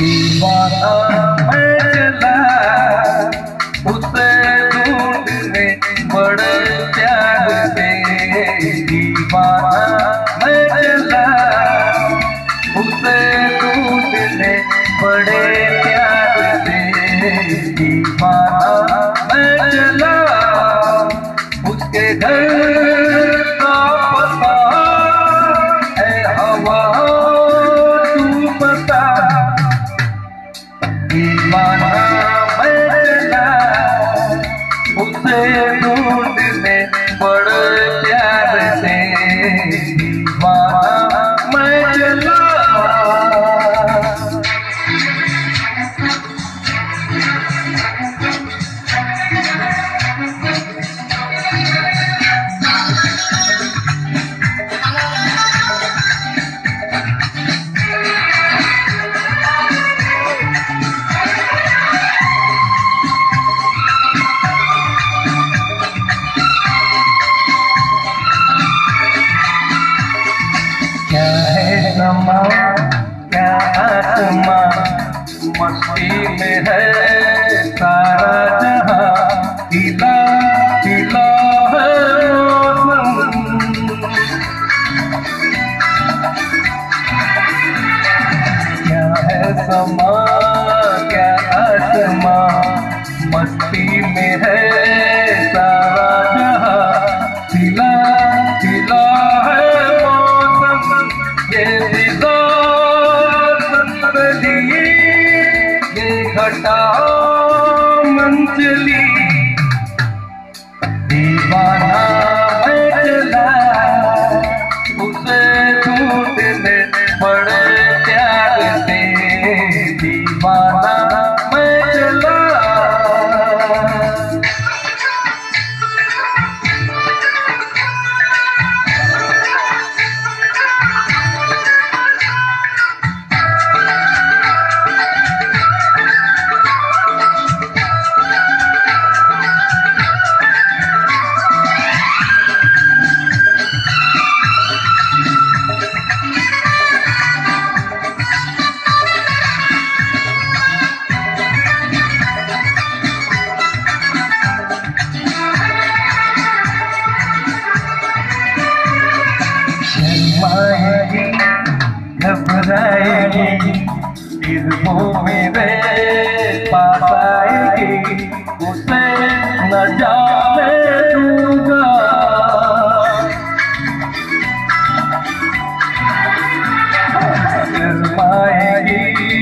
दीवाना मैं चला उसे ढूंढने बड़े प्यार से। दीवाना मैं चला उसे ढूंढने बड़े प्यार से। दीवाना मैं चला उसके घर का पता है हवा तू बता। दीवाना मैं चला उसे ढूंढने बड़े प्यार से। दीवाना मैं चला। क्या है समा क्या आत्मा मस्ती में है सारा जहां। खिला खिला है मौसम। क्या है समा क्या आत्मा मस्ती में है सारा जहां। खिला खिला है ये फिजा संदली ये घटा मंचली। दीवाना मैं चला उसे ढूंढने बड़े प्यार से। दीवाना मैं चला। शर्माएगी घबराएगी फिर वो मेरे पास आएगी उसे न जाने दूंगा। शर्माएगी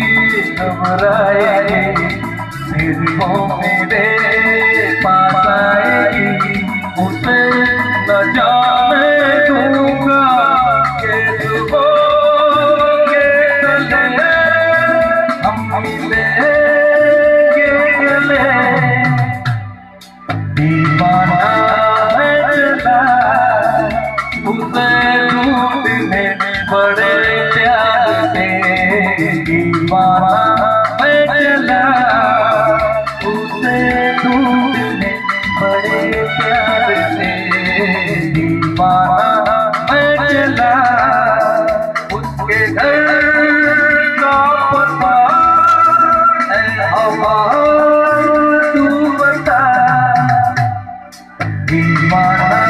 घबराएगी फिर वो मेरे पास आएगी उसे न जाने दूंगा। दीवाना मैं चला उसे ढूंढने बड़े प्यार से। दीवाना मैं चला उसे ढूंढने बड़े प्यार से। दीवाना मैं चला उसके घर का पता है हवा तू बता। दीवाना